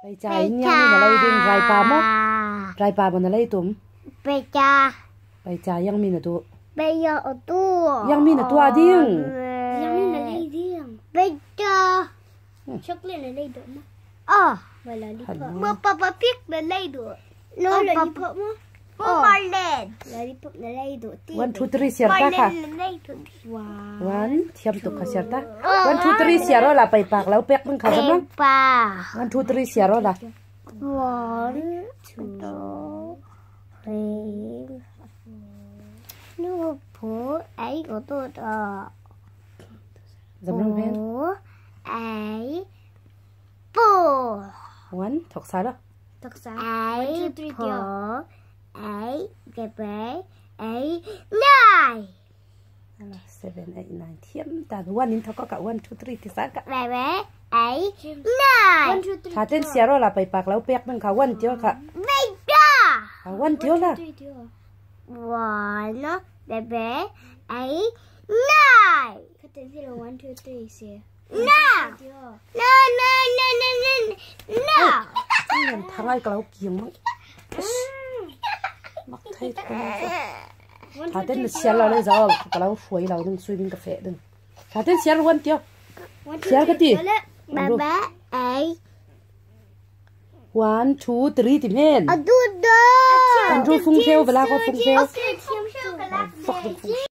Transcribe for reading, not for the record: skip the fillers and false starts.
Bây cha nhang đi mà lấy đừng rai pa mốt. Rai pa mà lấy tụm. Bây cha. Bây cha yang mi na tu. Bây giờ ở tu. Yang mi na tu ading. Yang mi na lấy riêng. Bây cha. Chocolate là lấy được mà. Vậy là đi phở. Mà papa pick là lấy được. Nó là đi phở mà. Marlen. Là đi phở là lấy được. 1, 2, 3 siar ta ka. Wow. 1 thiam tu ka siar ta. 1, 2, 3 siar la pai pak lau pek nang ka jam. Pa. 1, 2, 3 siar la. 1, 2, 3. Nó phố ấy của tôi đó. Jam nang pen. Phố ấy. Phố. 1 thok sa đó. Thật sao? Ấy phố ấy cái bé ấy này. 7, 8, 9 thiam ta 1 in thok ka 1, 2, 3 ti sa ka. Bé bé ấy này. Tha ten siar la pai pak lau pek nang ka 1 tio ka. Bây giờ. 1 tio la. One, bé bé ấy này. Cái tên gì là 1, 2, 3 xìa. No. No, no, no, no, no, no. Nên thằng ai cậu kiêng mất. Mặc thấy thôi. Thà tên là xe là lấy rồi, cậu phơi là đừng suy bin cà phê đừng. Thà tên xe là 1 tio. Xe cái gì? Bé bé ấy. 1, 2, 3 tìm hen. Ở đâu đó. Anh rồi phung theo, vậy là có phung theo. Phung theo.